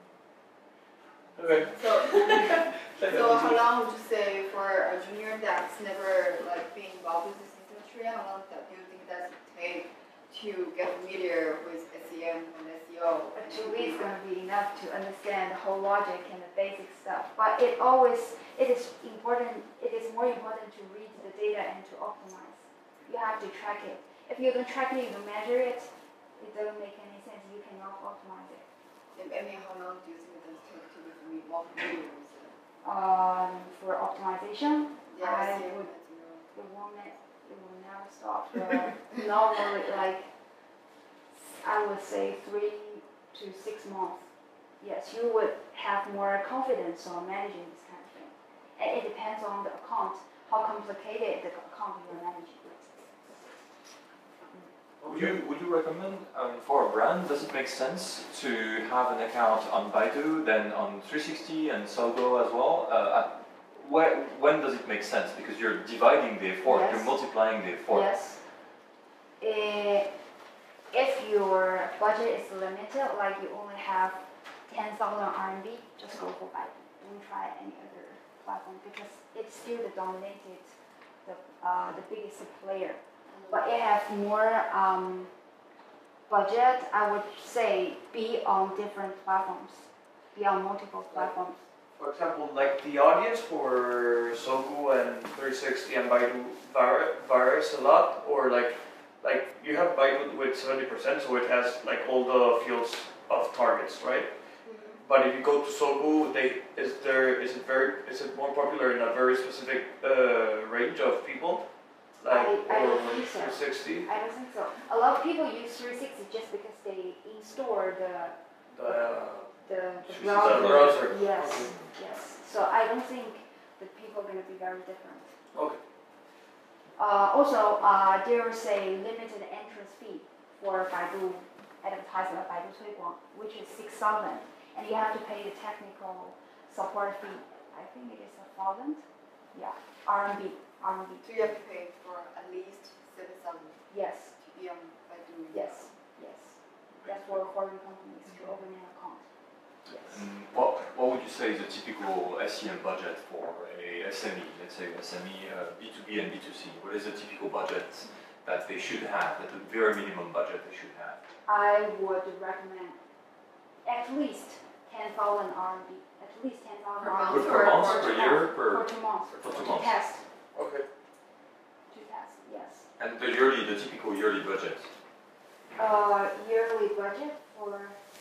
Okay. So, so how long would you say for a junior that's never like been involved with this industry? How long that do you think that would take to get familiar with S E M and S E O? But two weeks is going to be enough to understand the whole logic and the basic stuff. But it always, it is important, it is more important to read the data and to optimize. You have to track it. If you don't track it, you don't measure it, it doesn't make any sense. You cannot optimize it. I mean, how long do you think it does take to get familiar more familiar with it? Um, for optimization, Yeah, I S E O would- and S E O. it won't, it will never stop. Uh, normally, like, I would say three to six months. Yes, you would have more confidence on managing this kind of thing. And it depends on the account, how complicated the account you're managing. Would you, would you recommend, um, for a brand, does it make sense to have an account on Baidu, then on three sixty and Sogou as well? Uh, at, where, when does it make sense? Because you're dividing the effort, Yes. you're multiplying the effort. Yes. Eh, if your budget is limited, like you only have ten thousand R M B, just go for Baidu. Don't try any other platform because it's still the dominated, the, uh, the biggest player. But it has more um, budget, I would say, be on different platforms, be on multiple platforms. For example, like the audience for Sogou and three sixty and Baidu var- varies a lot, or like like you have Baidu with seventy percent, so it has like all the fields of targets, right? But if you go to Sogou, they is there is it very is it more popular in a very specific uh, range of people? Like I- I don't or think so. three sixty? I don't think so. A lot of people use three sixty just because they install the The uh, the, the the browser. browser. Yes, Okay. yes. So I don't think the people are going to be very different. Okay. Uh, also, uh, there's a limited entrance fee for Baidu advertisement, Baidu 推广, which is six thousand, and you have to pay the technical support fee. I think it is a thousand. Yeah, R M B, R M B. So you have to pay for at least seven thousand Yes, to be on Baidu. yes, yes. That's for foreign companies to open an account. Yes. And what, what would you say is a typical S E M budget for a S M E, let's say S M E, uh, B two B and B two C? What is a typical budget that they should have, at the very minimum budget they should have? I would recommend at least ten thousand R M B, at least ten thousand Per R M B. month Per or month, for per two year, For per, two months, for two to months? test, Okay. to test, yes. And the yearly, the typical yearly budget? Uh, yearly budget for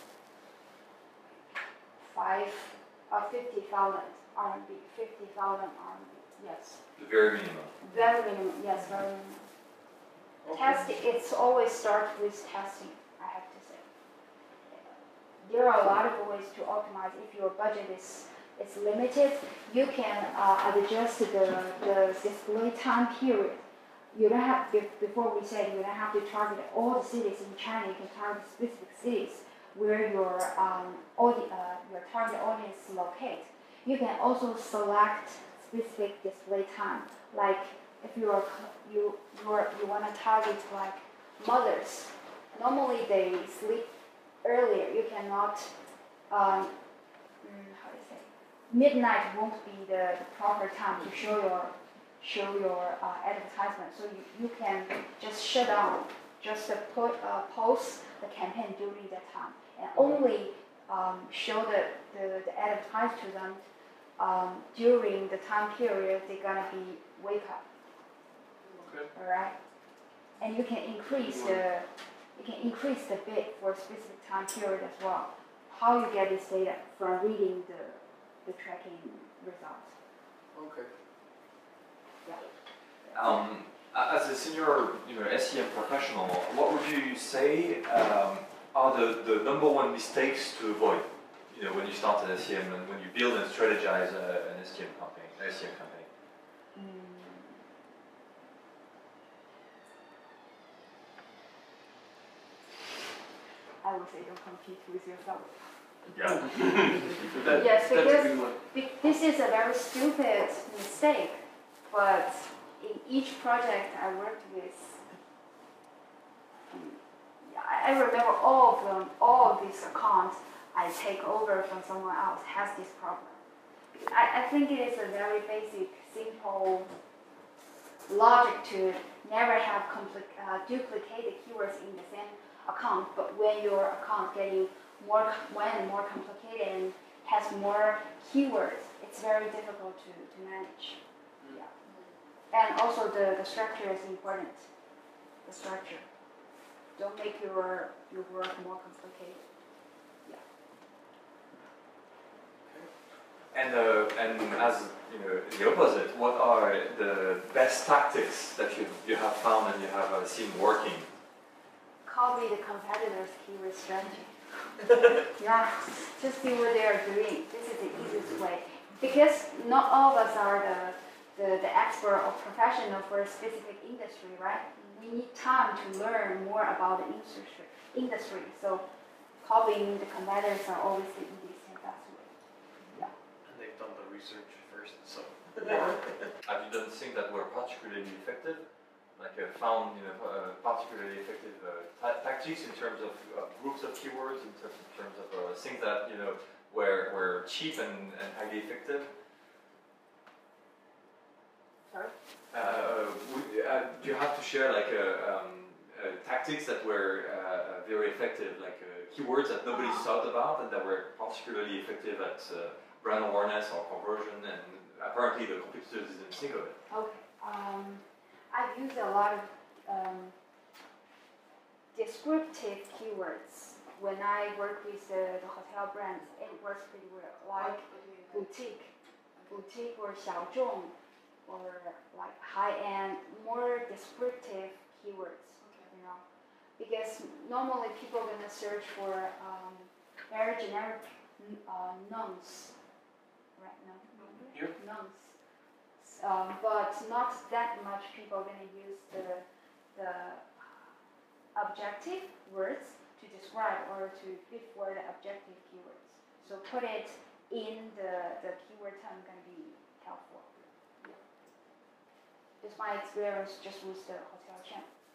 five, uh, fifty thousand R M B, fifty thousand R M B, yes. The very minimum. Very minimum, yes, very minimum. Test, it's always start with testing, I have to say. There are a lot of ways to optimize. If your budget is, is limited, you can uh, adjust the, the display time period. You don't have, be- before we said, you don't have to target all the cities in China, you can target specific cities where your, um, audi- uh, your target audience is located. You can also select specific display time, like if you are c- you you are, you want to target like mothers. Normally they sleep earlier. You cannot. Um, mm, how do you say? Midnight won't be the, the proper time to show your show your uh, advertisement. So you, you can just shut down, just uh, put uh, post the campaign during that time, and only um, show the, the the advertise to them um, during the time period they're gonna be wake up. Okay. All right, and you can increase the you can increase the bid for a specific time period as well. How you get this data from reading the the tracking results. Okay. Um, as a senior, you know, S E M professional, what would you say um, are the, the number one mistakes to avoid? You know, when you start an S E M and when you build and strategize a, an S E M company, an S E M company. I would say don't compete with yourself. Yeah. That, Yes, that's a because- good one. Be- This is a very stupid mistake, but in each project I worked with, um, I I remember all of them, all of these accounts I take over from someone else has this problem. I, I think it is a very basic, simple logic to never have compli- uh, duplicated keywords in the same account, but when your account getting more, com- when more complicated and has more keywords, it's very difficult to, to manage. Mm. Yeah. And also the, the structure is important. The structure. Don't make your, your work more complicated. And uh, and as you know, the opposite, what are the best tactics that you you have found and you have uh, seen working? Copy the competitor's keyword strategy. Yeah, just see what they are doing. This is the easiest way. Because not all of us are the, the, the expert or professional for a specific industry, right? we need time to learn more about the industry. Industry. So copying the competitors are always the easiest and best way. Yeah. And they've done the research first, so. Yeah. Have you done things that were particularly effective? Like uh, found you know uh, particularly effective uh, ta tactics in terms of uh, groups of keywords, in terms, in terms of uh, things that you know were were cheap and, and highly effective. Sorry. Uh, we, uh, do you have to share like uh, um, uh, tactics that were uh, very effective, like uh, keywords that nobody thought about and that were particularly effective at uh, brand awareness or conversion, and apparently the competitors didn't think of it? Okay. Um, I've used a lot of um, descriptive keywords when I work with the, the hotel brands. It works pretty well, like boutique, boutique or 小众, or like high-end, more descriptive keywords. You know, because normally people are gonna search for um, very generic uh, nouns, right? No, Yep. nouns. Um, but not that much people are going to use the, the objective words to describe or to fit for the objective keywords. So put it in the, the keyword term going to be helpful. Yeah. Just my experience just with the hotel chain.